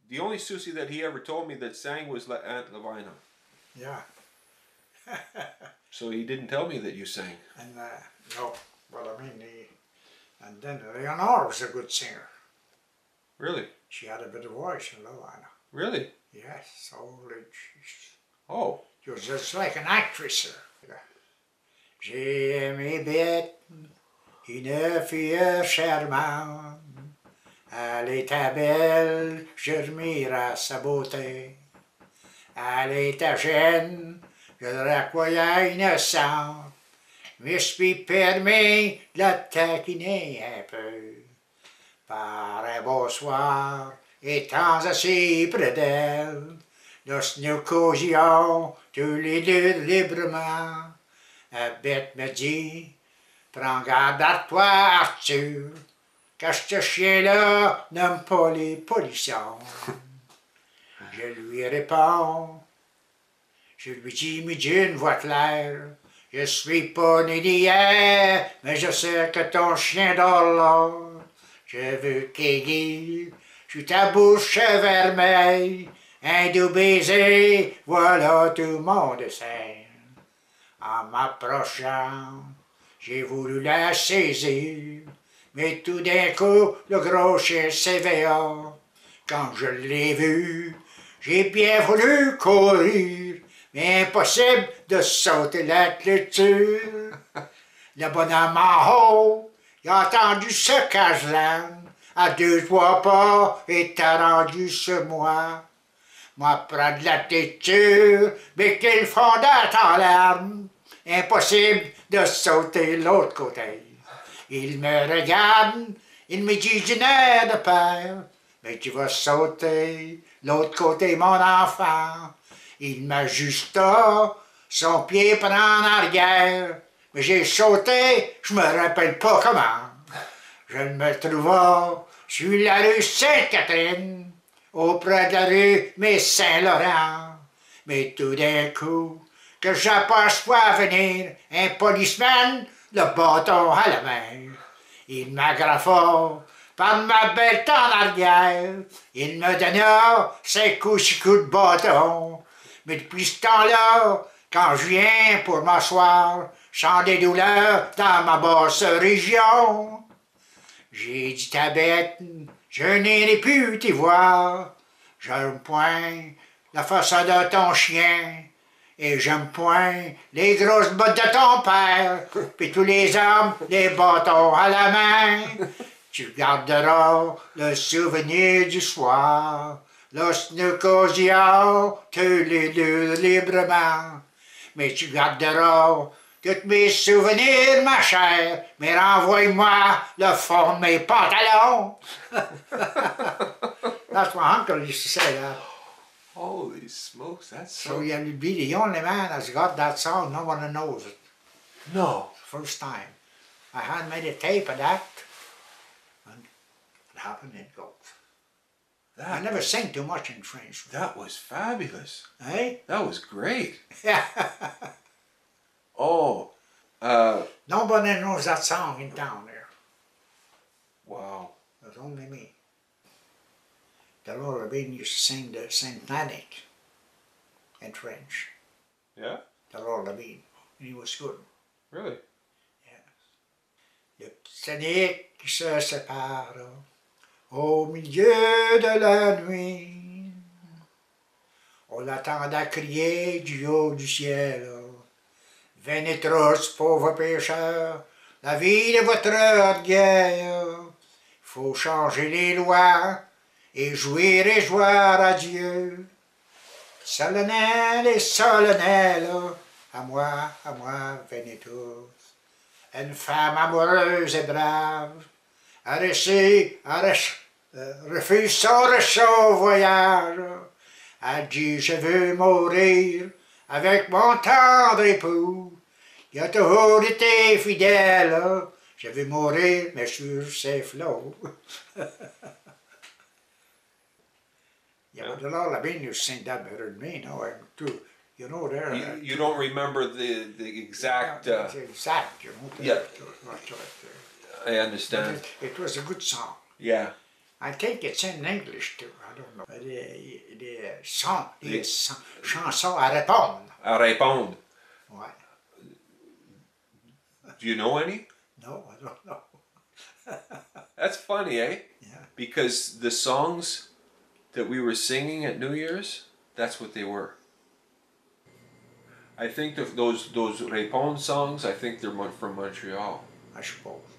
The only Susie that he ever told me that sang was Aunt Lavina. Yeah. So he didn't tell me that you sang. And no, well, I mean, and then Leonore was a good singer. Really? She had a bit of voice, Lavina. Really? Yes, holy Jesus. Oh. She was just like an actress. J'ai aimé bête, une fille charmante. Elle était belle, j'admire sa beauté. Elle était jeune, je la croyais innocente. Me suis permis de la taquiner un peu. Par un beau soir, étant assis près d'elle, lorsque nous causions tous les deux librement, la bête me dit, prends garde à toi, Arthur, car ce chien-là n'aime pas les pollutions. Je lui réponds, je lui dis, mais d'une voix claire, je suis pas né d'hier, mais je sais que ton chien dort là. Je veux qu'aiguille sur ta bouche vermeille, un doux baiser, voilà tout mon dessein. En m'approchant, j'ai voulu la saisir, mais tout d'un coup, le gros chien s'éveilla. Quand je l'ai vu, j'ai bien voulu courir, mais impossible de sauter la clôture. Le bonhomme en haut, il a entendu ce cache-là, à 2-3 pas, était rendu sur moi. Moi, près de la têture, mais qu'il fondait en larmes, impossible de sauter l'autre côté. Il me regarde, il me dit, je n'ai de peur, mais tu vas sauter l'autre côté, mon enfant. Il m'ajusta son pied par en arrière, mais j'ai sauté, je me rappelle pas comment. Je me trouvais sur la rue Sainte-Catherine, auprès de la rue Saint-Laurent. Mais tout d'un coup, que j'aperçois venir un policeman, le bâton à la main. Il m'agrafa par ma belle en arrière, il me donna 5 ou 6 coups de bâton. Mais depuis ce temps-là, quand je viens pour m'asseoir, je sens des douleurs dans ma basse région. J'ai dit ta bête, je n'irai plus t'y voir. J'aime point la façon de ton chien, et j'aime point les grosses bottes de ton père, puis tous les hommes, les bâtons à la main. Tu garderas le souvenir du soir, lorsque nous causions tous les deux librement. Mais tu garderas tous mes souvenirs, ma chère, mais renvoie-moi le fond de mes pantalons. That's my uncle used to say that. Holy smokes, that's So you'll be the only man that's got that song, no one knows it. No. First time. I had made a tape of that, and it happened in goes. I never sang too much in French. That was fabulous. Eh? That was great. Yeah. Oh. Nobody knows that song in town there. Wow. There's only me. The Lord Rabin used to sing the Saint Panic in French. Yeah? The Lord Rabin. And he was good. Really? Yes. Le petit Sonic qui se sépare au milieu de la nuit. On l'attendait crier du haut du ciel. Venez tous, pauvres pécheurs, la vie de votre guerre. Faut changer les lois et jouir et joire à Dieu. Solennel et solennel, à moi, venez tous. Une femme amoureuse et brave, refuse son réchaud voyage. Elle dit, je veux mourir avec mon tendre époux. Il a toujours été fidèle, je veux mourir, mais sur ses flots. Yeah, but a lot of men used to sing that better than me. No, I'm too. You know, there. You don't remember the exact. Exact, you know. Yeah. I understand. It was a good song. Yeah. I think it's in English too. I don't know. Des chansons à répondre. À répondre. Ouais. Do you know any? No, I don't know. That's funny, eh? Yeah. Because the songs that we were singing at New Year's, that's what they were. I think those Répondre songs, I think they're from Montreal. I suppose.